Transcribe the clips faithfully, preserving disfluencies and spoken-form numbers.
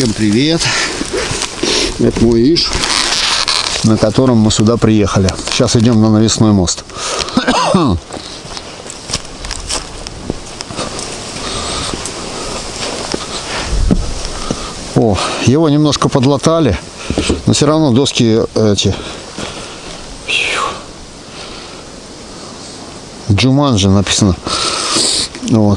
Всем привет! Это мой Иш, на котором мы сюда приехали. Сейчас идем на навесной мост. О, его немножко подлатали, но все равно доски эти Джуманджи написано. Вот.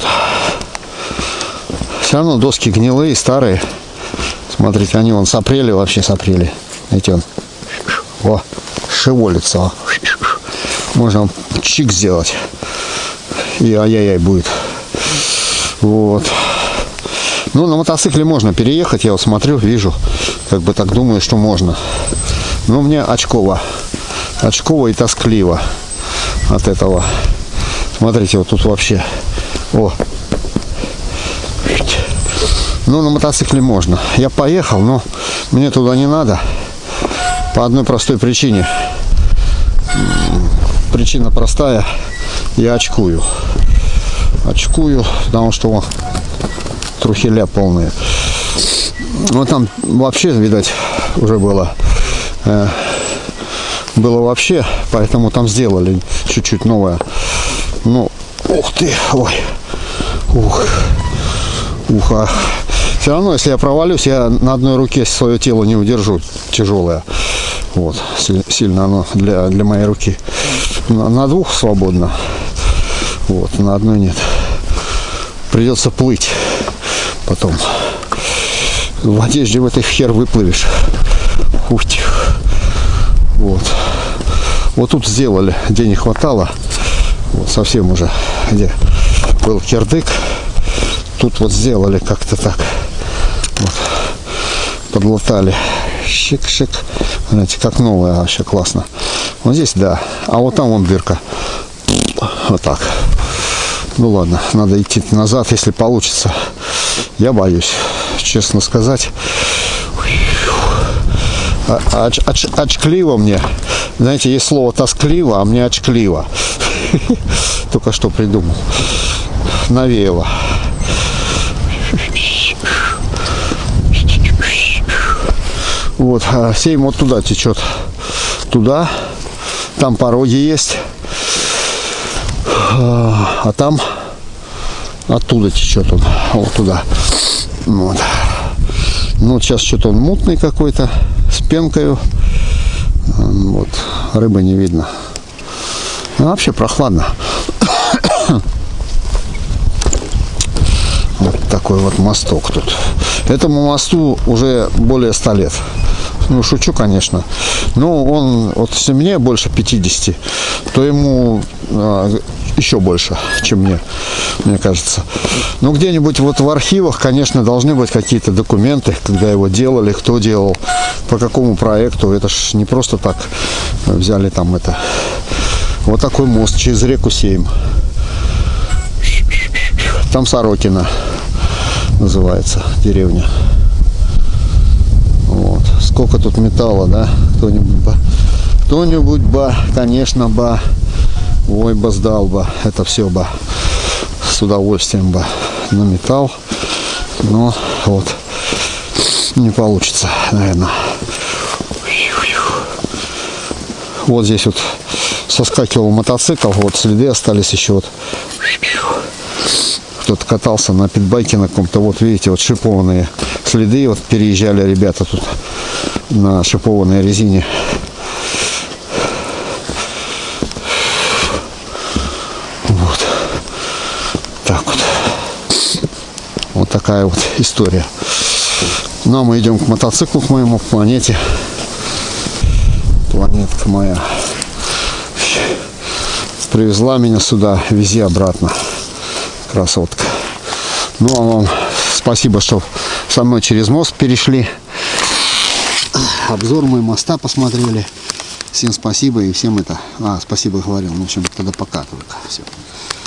Все равно доски гнилые, старые. Смотрите, они вон с апреля вообще с апреля. Эти он. О, шевелится. О. Можно чик сделать. И ай-яй-яй будет. Вот. Ну, на мотоцикле можно переехать. Я вот смотрю, вижу. Как бы так думаю, что можно. Но мне очково. Очково и тоскливо от этого. Смотрите, вот тут вообще. О. Ну, на мотоцикле можно. Я поехал, но мне туда не надо. По одной простой причине. Причина простая. Я очкую. Очкую, потому что о, трухеля полные. Ну, там вообще, видать, уже было. Э, было вообще, поэтому там сделали чуть-чуть новое. Ну, ух ты, ой. Ух. Уха. Все равно, если я провалюсь, я на одной руке свое тело не удержу. Тяжелое. Вот. Сильно оно для, для моей руки. На, на двух свободно. Вот. На одной нет. Придется плыть. Потом. В одежде в этой хер выплывешь. Ух ты. Вот. Вот тут сделали. Где не хватало. Вот. Совсем уже. Где был кирдык. Тут вот сделали как-то так. Вот. Подлатали. Шик-шик. Знаете, как новое, вообще классно. Вот здесь, да. А вот там вон дырка. Вот так. Ну ладно, надо идти назад, если получится. Я боюсь, честно сказать. А, оч, оч, очкливо мне. Знаете, есть слово тоскливо, а мне очкливо. Только что придумал. Навеяло. Вот, а сейм вот туда течет. Туда. Там пороги есть. А там оттуда течет он. Вот туда. Вот. Ну, сейчас что-то он мутный какой-то. С пенкою. Вот. Рыбы не видно. А вообще прохладно. Вот такой вот мосток тут. Этому мосту уже более ста лет. Ну, шучу, конечно. Но он, вот если мне больше пятидесяти, то ему а, еще больше, чем мне, мне кажется. Ну, где-нибудь вот в архивах, конечно, должны быть какие-то документы, когда его делали, кто делал, по какому проекту. Это ж не просто так взяли там это. Вот такой мост через реку Сейм. Там Сорокино называется деревня. Вот. Сколько тут металла, да? Кто-нибудь ба. Кто-нибудь ба, конечно, ба. Ой, ба сдал ба. Это все ба. С удовольствием ба. На металл. Но вот. Не получится, наверное. Вот здесь вот соскакивал мотоцикл. Вот следы остались еще вот. Кто-то катался на питбайке на каком-то, вот видите, вот шипованные следы, вот переезжали ребята тут на шипованной резине. Вот. Так вот. Вот такая вот история. Ну, а мы идем к мотоциклу, к моему, к планете. Планетка моя привезла меня сюда, вези обратно. Красотка. Ну, а вам спасибо, что со мной через мост перешли. Обзор мой моста посмотрели. Всем спасибо и всем это... А, спасибо говорил. Ну, в общем, тогда пока только. Все.